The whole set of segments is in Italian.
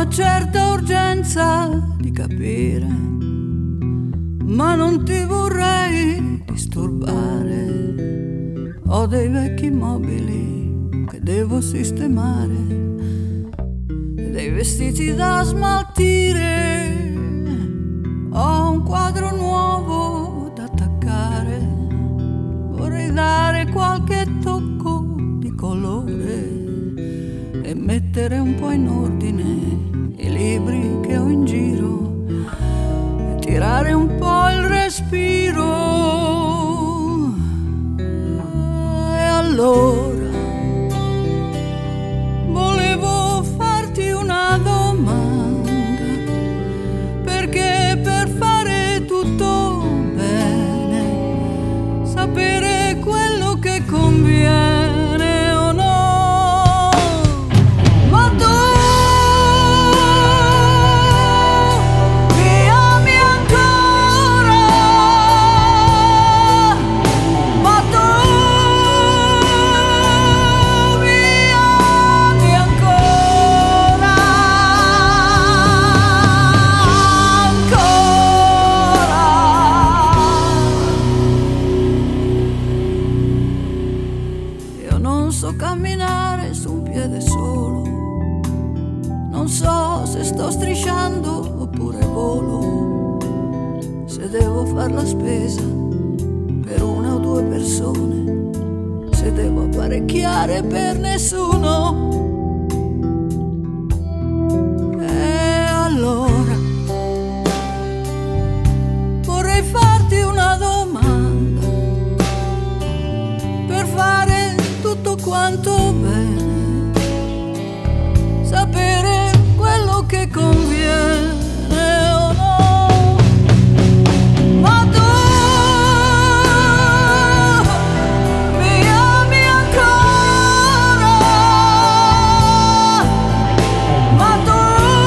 una certa urgenza di capire, ma non ti vorrei disturbare. Ho dei vecchi mobili che devo sistemare e dei vestiti da smaltire. Ho un quadro nuovo da attaccare, vorrei dare qualche tocco di colore e mettere un po' in ordine i libri che ho in giro e tirare un po' il respiro. E allora volevo farti una domanda, perché per fare tutto bene, sapere quello che conviene o no. Ma tu mi ami ancora? Ma tu mi ami ancora? Io non so camminare su un piede solo, non so se sto strisciando oppure volo, se devo far la spesa per una o due persone, se devo apparecchiare per nessuno. E allora vorrei farti una domanda, per fare tutto quanto bene, sapere quello che conviene o no. Ma tu mi ami ancora? Ma tu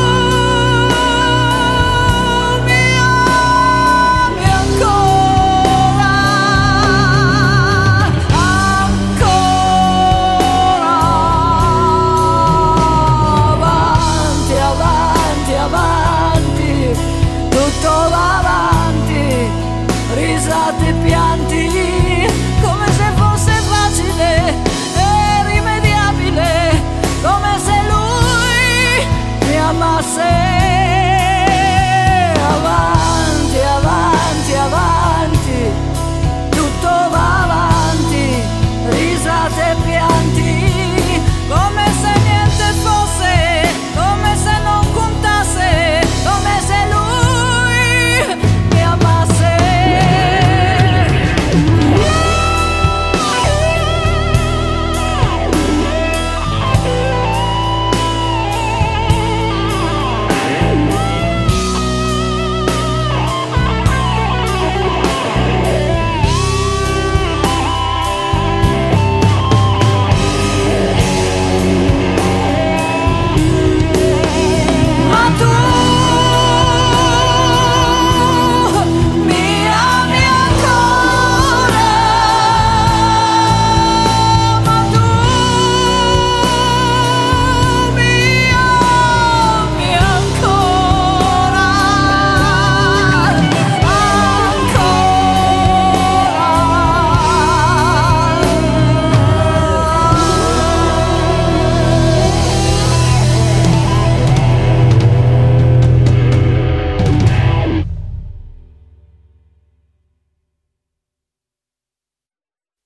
mi ami ancora? Avanti, avanti, avanti, tutto va